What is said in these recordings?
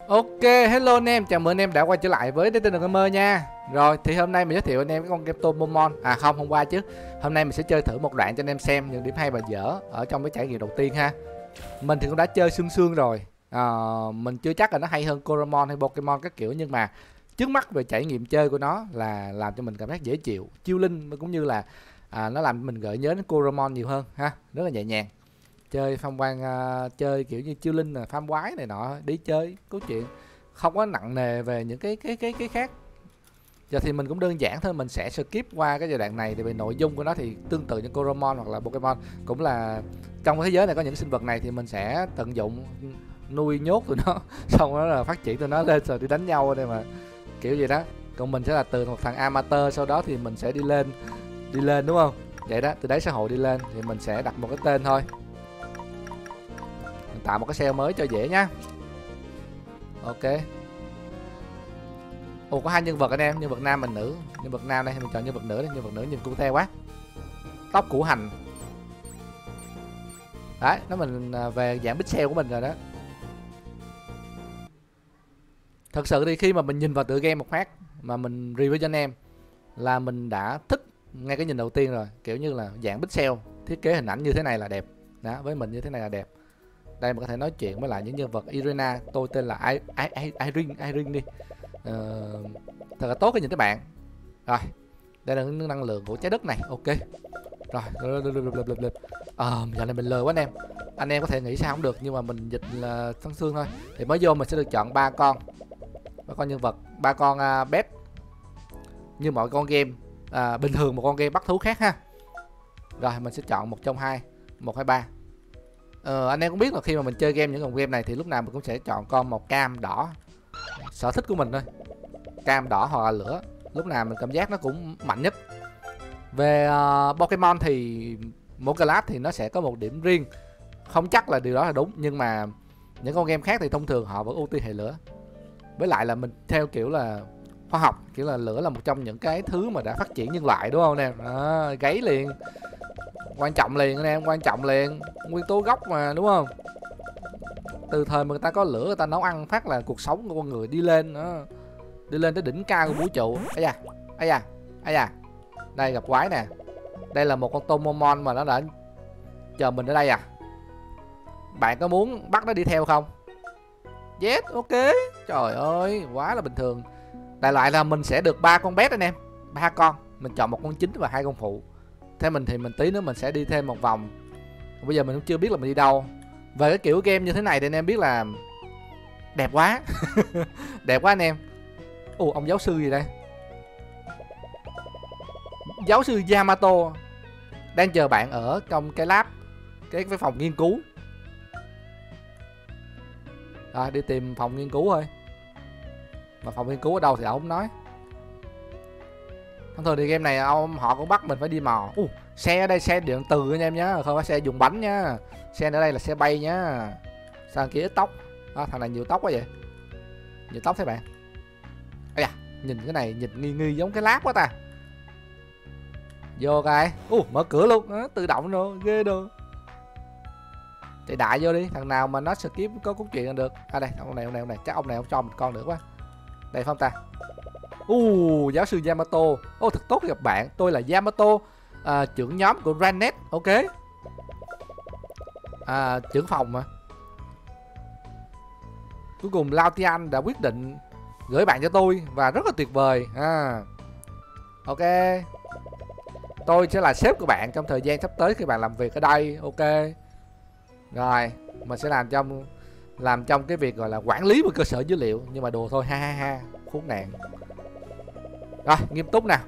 Ok, hello anh em, chào mừng anh em đã quay trở lại với Destiny Gamer nha. Rồi, thì hôm nay mình giới thiệu anh em cái con game Tomomon. À không, hôm qua chứ. Hôm nay mình sẽ chơi thử một đoạn cho anh em xem những điểm hay và dở ở trong cái trải nghiệm đầu tiên ha. Mình thì cũng đã chơi sương sương rồi. Mình chưa chắc là nó hay hơn Coromon hay Pokemon các kiểu, nhưng mà trước mắt về trải nghiệm chơi của nó là làm cho mình cảm giác dễ chịu, chill linh, cũng như là nó làm mình gợi nhớ đến Coromon nhiều hơn ha, rất là nhẹ nhàng. Chơi phong quan, chơi kiểu như chiêu linh là farm quái này nọ, đi chơi câu chuyện không có nặng nề về những cái khác. Giờ thì mình cũng đơn giản thôi, mình sẽ skip qua cái giai đoạn này, tại vì nội dung của nó thì tương tự như Coromon hoặc là Pokemon, cũng là trong thế giới này có những sinh vật này thì mình sẽ tận dụng nuôi nhốt tụi nó xong đó là phát triển tụi nó lên rồi đi đánh nhau đây mà, kiểu gì đó. Còn mình sẽ là từ một thằng amateur, sau đó thì mình sẽ đi lên đúng không, vậy đó, từ đáy xã hội đi lên thì mình sẽ đặt một cái tên thôi, mình tạo một cái xe mới cho dễ nhá. Ok. Ồ, có hai nhân vật anh em, nhân vật nam và nữ. Nhân vật nam đây mình chọn nhân vật nữ đi, nhân vật nữ nhìn cute quá. Tóc củ hành. Đấy, nó mình về dạng pixel của mình rồi đó. Thật sự thì khi mà mình nhìn vào tựa game một phát mà mình review cho anh em là mình đã thích ngay cái nhìn đầu tiên rồi, kiểu như là dạng pixel, thiết kế hình ảnh như thế này là đẹp. Đó, với mình như thế này là đẹp. Đây mình có thể nói chuyện với lại những nhân vật Irina, tôi tên là Irene đi. Thật là tốt cái nhìn các bạn. Rồi, đây là năng lượng của trái đất này. Ok. Rồi, giờ này mình lờ quá anh em có thể nghĩ sao không được, nhưng mà mình dịch là thân xương thôi. Thì mới vô mình sẽ được chọn ba con nhân vật, ba con pet như mọi con game bình thường, một con game bắt thú khác ha. Rồi mình sẽ chọn một trong hai, 1 2 3. Anh em cũng biết là khi mà mình chơi game những dòng game này thì lúc nào mình cũng sẽ chọn con màu cam đỏ, sở thích của mình thôi, cam đỏ hoặc là lửa, lúc nào mình cảm giác nó cũng mạnh nhất. Về Pokemon thì mỗi class thì nó sẽ có một điểm riêng, không chắc là điều đó là đúng, nhưng mà những con game khác thì thông thường họ vẫn ưu tiên hệ lửa. Với lại là mình theo kiểu là khoa học, kiểu là lửa là một trong những cái thứ mà đã phát triển nhân loại đúng không anh em. Gáy liền, quan trọng liền anh em, quan trọng liền, nguyên tố gốc mà đúng không. Từ thời mà người ta có lửa, người ta nấu ăn phát là cuộc sống của con người đi lên đó, đi lên tới đỉnh cao của vũ trụ. Ây da, đây gặp quái nè. Đây là một con Tomomon mà nó đã chờ mình ở đây à. Bạn có muốn bắt nó đi theo không? Yes, ok. Trời ơi, quá là bình thường. Đại loại là mình sẽ được 3 con bé anh em, 3 con, mình chọn một con chính và 2 con phụ. Theo mình thì mình tí nữa mình sẽ đi thêm một vòng. Bây giờ mình cũng chưa biết là mình đi đâu. Về cái kiểu game như thế này thì anh em biết là đẹp quá. Đẹp quá anh em. Ồ, ông giáo sư gì đây? Giáo sư Yamato đang chờ bạn ở trong cái lab, cái phòng nghiên cứu. Đi tìm phòng nghiên cứu thôi. Mà phòng nghiên cứu ở đâu thì ông không nói. Thông thường thì game này họ cũng bắt mình phải đi mò. Xe ở đây xe điện từ anh em nhá, không phải xe dùng bánh nhá. Xe ở đây là xe bay nhá. Sao kia ít tóc. Thằng này nhiều tóc quá vậy. Nhiều tóc thế bạn. Ây da, nhìn cái này nhìn nghi nghi giống cái lab quá ta. Vô cái. Mở cửa luôn, tự động rồi, ghê đồ. Chạy đại vô đi, thằng nào mà nó skip có cốt truyện là được. Đây, ông này, chắc ông này không cho mình con nữa quá. Đây phải không ta? Giáo sư Yamato. Thật tốt gặp bạn, tôi là Yamato, trưởng nhóm của Ranet. Ok. Trưởng phòng mà. Cuối cùng Lautian đã quyết định gửi bạn cho tôi và rất là tuyệt vời. Ok. Tôi sẽ là sếp của bạn trong thời gian sắp tới khi bạn làm việc ở đây. Ok. Rồi, mình sẽ làm trong cái việc gọi là quản lý một cơ sở dữ liệu, nhưng mà đùa thôi, ha, khốn nạn. Rồi, nghiêm túc nào.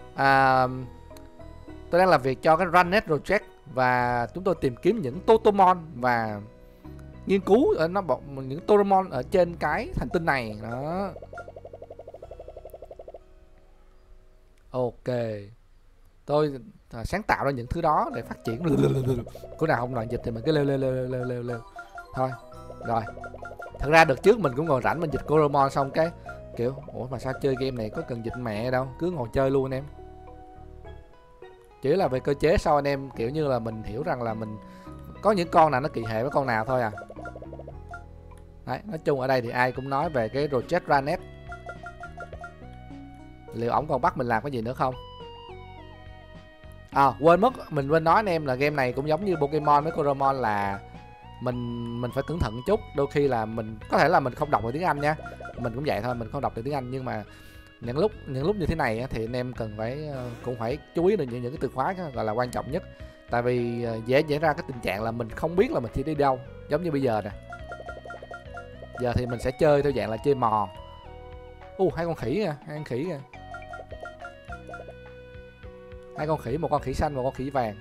Tôi đang làm việc cho cái Runnet Project và chúng tôi tìm kiếm những Totomon và nghiên cứu ở những Totomon ở trên cái hành tinh này đó. Ok. Tôi sáng tạo ra những thứ đó để phát triển. Cô nào không đoạn dịch thì mình cứ leo thôi. Rồi, thật ra đợt trước mình cũng ngồi rảnh mình dịch Coromon xong cái kiểu mà sao chơi game này có cần dịch mẹ đâu, cứ ngồi chơi luôn anh em. Chỉ là về cơ chế sau anh em, kiểu như là mình hiểu rằng là mình có những con nào nó kỳ hệ với con nào thôi à. Đấy, nói chung ở đây thì ai cũng nói về cái Project Ranet. Liệu ổng còn bắt mình làm cái gì nữa không? Quên mất, mình quên nói anh em là game này cũng giống như Pokemon với Coromon là mình phải cẩn thận chút. Đôi khi là mình có thể là mình không đọc được tiếng Anh nha, mình cũng vậy thôi, mình không đọc được tiếng Anh, nhưng mà những lúc như thế này thì anh em cần phải cũng phải chú ý được những cái từ khóa gọi là quan trọng nhất. Tại vì dễ diễn ra cái tình trạng là mình không biết là mình sẽ đi đâu. Giống như bây giờ nè, giờ thì mình sẽ chơi theo dạng là chơi mò. Hai con khỉ kìa, hai con khỉ kìa, hai con khỉ, một con khỉ xanh, một con khỉ vàng.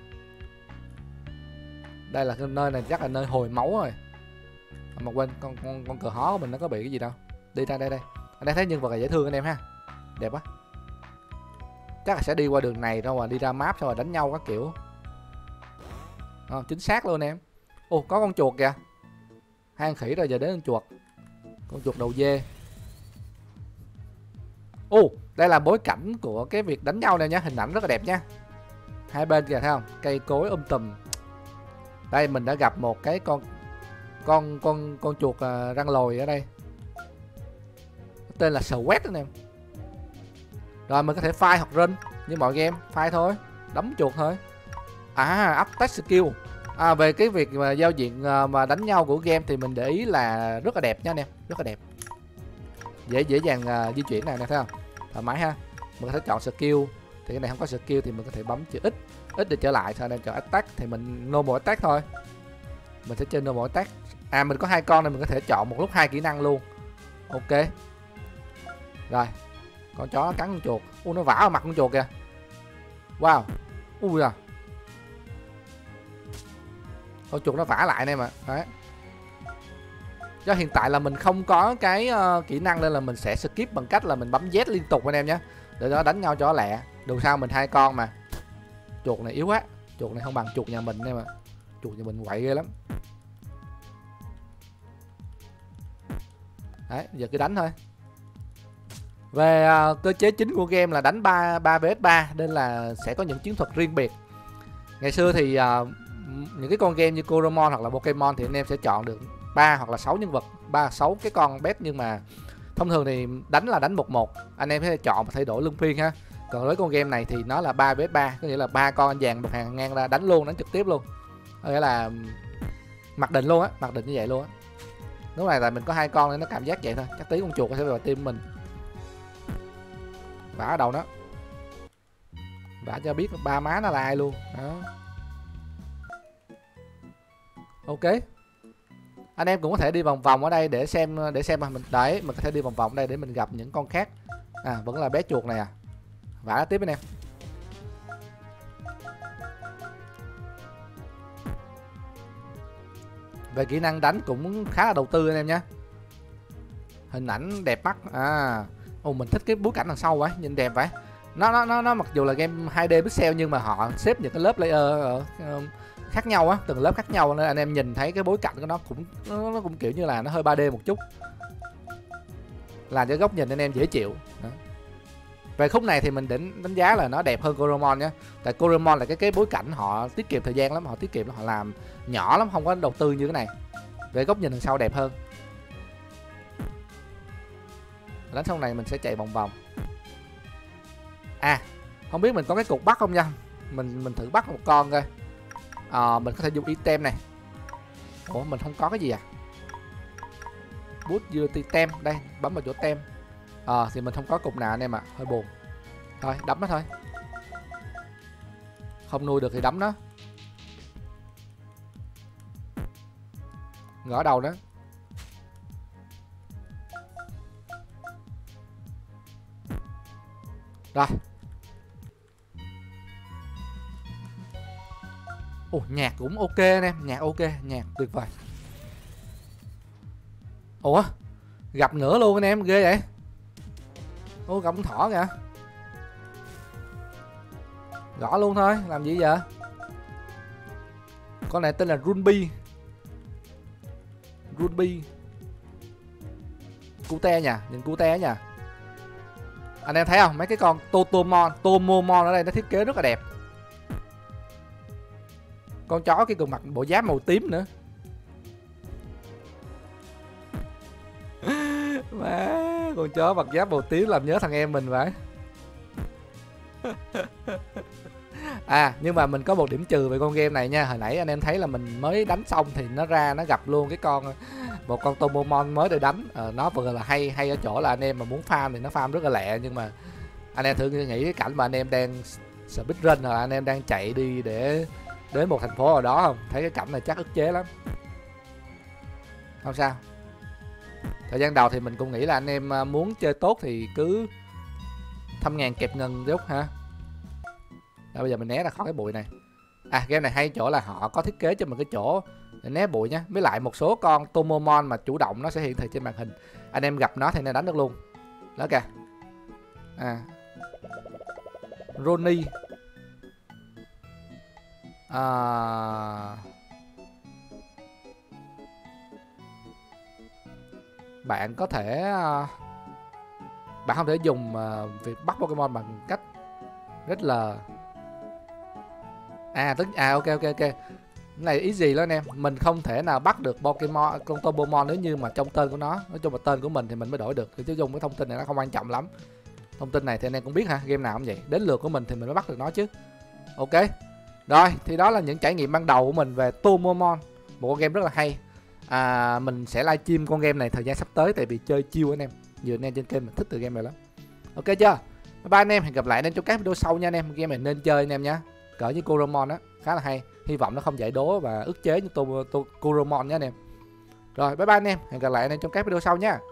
Đây là cái nơi này chắc là nơi hồi máu rồi. Mà quên, con cờ hó của mình nó có bị cái gì đâu. Đi ra đây đây. Anh đang thấy nhân vật là dễ thương anh em ha. Đẹp quá. Chắc là sẽ đi qua đường này rồi mà đi ra map xong rồi đánh nhau các kiểu. Chính xác luôn em. Có con chuột kìa. Hai con khỉ rồi, giờ đến con chuột. Con chuột đầu dê. Đây là bối cảnh của cái việc đánh nhau này nha, hình ảnh rất là đẹp nha. Hai bên kìa thấy không? Cây cối tùm. Đây mình đã gặp một cái con chuột răng lồi ở đây. Tên là Sweat anh em. Rồi mình có thể fight hoặc run như mọi game, fight thôi, đấm chuột thôi. Attack skill. Về cái việc mà giao diện mà đánh nhau của game thì mình để ý là rất là đẹp nha anh em, rất là đẹp. Dễ dàng di chuyển này nè, thấy không? Thoải mái ha. Mình có thể chọn skill, thì cái này không có skill thì mình có thể bấm chữ X để trở lại. Thôi nên chọn attack thì mình normal attack thôi. Mình sẽ chơi normal attack. Mình có 2 con nên mình có thể chọn một lúc 2 kỹ năng luôn. Ok. Rồi. Con chó nó cắn con chuột. Nó vả vào mặt con chuột kìa. Wow. À. Con chuột nó vả lại đây mà. Đấy. Do hiện tại là mình không có cái kỹ năng nên là mình sẽ skip bằng cách là mình bấm Z liên tục anh em nhé, để nó đánh nhau cho lẹ. Dù sao mình 2 con mà. Chuột này yếu quá. Chuột này không bằng chuột nhà mình em ạ. Chuột nhà mình quậy ghê lắm. Đấy, giờ cứ đánh thôi. Về cơ chế chính của game là đánh 3 vs 3 nên là sẽ có những chiến thuật riêng biệt. Ngày xưa thì những cái con game như Coromon hoặc là Pokemon thì anh em sẽ chọn được 3 hoặc là 6 nhân vật, 6 cái con bet, nhưng mà thông thường thì đánh là đánh 1-1. Anh em sẽ chọn và thay đổi luân phiên ha. Còn với con game này thì nó là 3 vs 3, có nghĩa là 3 con vàng một hàng ngang ra đánh luôn, đánh trực tiếp luôn. Có nghĩa là mặc định luôn á, mặc định như vậy luôn á. Lúc này là mình có 2 con nên nó cảm giác vậy thôi. Chắc tí con chuột sẽ vào tim mình. Vả ở đầu nó. Vả cho biết 3 má nó là ai luôn. Đó. Ok. Anh em cũng có thể đi vòng vòng ở đây để xem mà mình đấy, mình có thể đi vòng vòng đây để mình gặp những con khác. Vẫn là bé chuột này à. Vả tiếp anh em. Về kỹ năng đánh cũng khá là đầu tư anh em nhé. Hình ảnh đẹp mắt. Mình thích cái bối cảnh đằng sau vậy, nhìn đẹp vậy. Nó mặc dù là game 2D pixel nhưng mà họ xếp những cái lớp layer ở khác nhau á, từng lớp khác nhau nên anh em nhìn thấy cái bối cảnh của nó cũng kiểu như là nó hơi 3D một chút, làm cho góc nhìn anh em dễ chịu. Đó. Về khúc này thì mình đánh giá là nó đẹp hơn Coromon nhé. Tại Coromon là cái bối cảnh họ tiết kiệm thời gian lắm, họ tiết kiệm, họ làm nhỏ lắm, không có đầu tư như cái này. Về góc nhìn đằng sau đẹp hơn. Đánh xong này mình sẽ chạy vòng vòng. Không biết mình có cái cục bắt không nha. Mình thử bắt một con coi. Mình có thể dùng item này. Mình không có cái gì à? Boost utility tem. Đây, bấm vào chỗ tem. Thì mình không có cục nào anh em ạ. Hơi buồn. Thôi, đấm nó thôi. Không nuôi được thì đấm nó. Ngỡ đầu đó. Rồi. Nhạc cũng ok anh em, nhạc ok, nhạc tuyệt vời. Gặp nữa luôn anh em, ghê vậy. Gặp con thỏ kìa. Gõ luôn thôi, làm gì giờ? Con này tên là Runby. Cute nha, nhìn cute nha. Anh em thấy không, mấy cái con Tomomon ở đây nó thiết kế rất là đẹp. Con chó kia còn mặc bộ giáp màu tím nữa. Má, con chó mặc giáp màu tím làm nhớ thằng em mình vậy. À nhưng mà mình có một điểm trừ về con game này nha. Hồi nãy anh em thấy là mình mới đánh xong thì nó ra nó gặp luôn một con Tomomon mới để đánh. Nó vừa là hay ở chỗ là anh em mà muốn farm thì nó farm rất là lẹ, nhưng mà anh em thử nghĩ cái cảnh mà anh em đang speedrun hoặc là anh em đang chạy đi để đến một thành phố nào đó không, thấy cái cảnh này chắc ức chế lắm. Không sao, thời gian đầu thì mình cũng nghĩ là anh em muốn chơi tốt thì cứ thăm ngàn kẹp ngân chút ha. Bây giờ mình né ra khỏi cái bụi này. À game này hay chỗ là họ có thiết kế cho mình cái chỗ để né bụi nhá. Với lại một số con Tomomon mà chủ động nó sẽ hiển thị trên màn hình, anh em gặp nó thì nên đánh được luôn. Đó kìa. À Ronnie. Bạn có thể bạn không thể dùng việc bắt Pokemon bằng cách rất là ok. Cái này ý gì đó anh em, mình không thể nào bắt được Pokemon con Tomomon nếu như mà trong tên của nó, nói chung là tên của mình thì mình mới đổi được, thì chứ dùng cái thông tin này nó không quan trọng lắm. Thông tin này thì anh em cũng biết ha, game nào cũng vậy, đến lượt của mình thì mình mới bắt được nó chứ. Ok rồi, thì đó là những trải nghiệm ban đầu của mình về Tomomon, một con game rất là hay. Mình sẽ livestream con game này thời gian sắp tới, tại vì chơi chill anh em, nhiều anh em trên kênh mình thích từ game này lắm. Ok chưa, bye bye anh em, hẹn gặp lại anh em trong các video sau nha anh em. Game này nên chơi anh em nhé, cỡ như Coromon á, khá là hay. Hy vọng nó không giải đố và ức chế như Coromon nhé anh em. Rồi bye bye anh em, hẹn gặp lại anh em trong các video sau nha.